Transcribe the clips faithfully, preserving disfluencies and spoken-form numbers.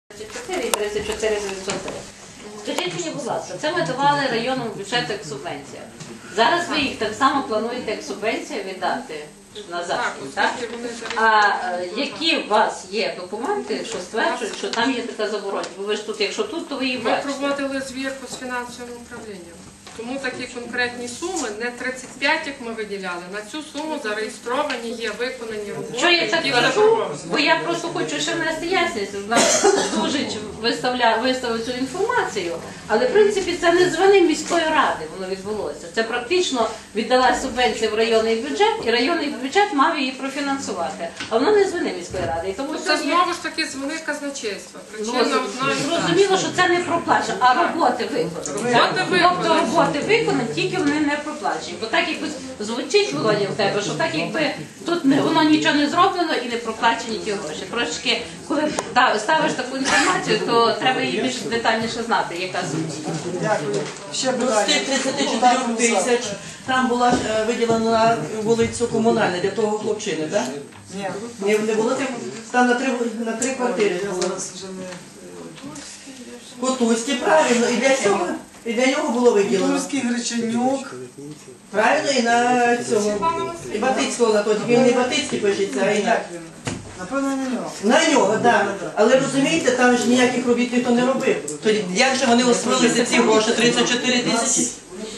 тридцять чотири і тридцять чотири дев'ятсот три. Скажіть мені, будь ласка, це ми давали районному бюджету як субвенція. Зараз ви їх так само плануєте як субвенція віддати назад, так? А е, які у вас є документи, що стверджують, що там є така заборона? Бо ви ж тут, якщо тут, то ви її бачите. Ми проводили звірку з фінансовим управлінням. Тому такі конкретні суми, не тридцять п'ять, як ми виділяли, на цю суму зареєстровані є виконані роботи. Що я так кажу? Бо я просто хочу ще внести ясність. Нас Дужич виставляв, виставив цю інформацію, але в принципі це не з вини міської ради воно відбулося. Це практично віддала субвенція в районний бюджет, і районний бюджет мав її профінансувати. А воно не з вини міської ради. І тому Це сьогодні- знову ж таки з вини казначейства. Ну, Причина одна і та ж. зрозуміло, що це не проплачено, а роботи виконані. Роботи так? виконані. Тобто роботи виконані, тільки вони не проплачені. Бо так якось звучить, Володя, в тебе, що так якби тут не, воно нічого не зроблено і не проплачені ті гроші. Трошки, коли та- ставиш таку інформацію, то треба її більш детальніше знати, яка суть. Дякую. Ще З питання. тих тридцяти чотирьох тисяч там була е, виділена на вулицю комунальна для того хлопчини, так? Ні, Не, не було тим, там на три, на три квартири я було. зараз вже не... Котузькі, правильно, і для цього, і для нього було виділено. Турський, Греченюк. Правильно, і на цього, і Батицького на то, він не Батицький пишеться, а і на... Як він? Напевно, на нього. На нього, так. Але розумієте, там ж ніяких робіт ніхто не робив. Тоді як же вони освоїлися ці гроші, тридцять чотири тисячі?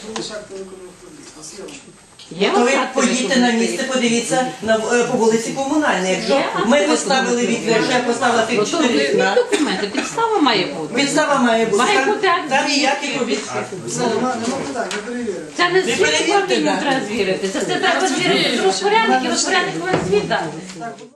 Є То ви осадки поїдьте на виконані? місце, подивіться на, е, по вулиці Комунальній. Якщо Є ми акти поставили вікна, якщо я поставила Ну, тих то чотири візьміть вікна, документи, підстава має бути. підстава має бути. Має Там- бути акт Там звідки. ніяких робіт. Все, нема, нема питань, ми перевіримо. Це не Ви звіт перевірте, управлінню да. треба звірити, це, це треба звірити з розпорядників, розпорядник повинен звіт дати.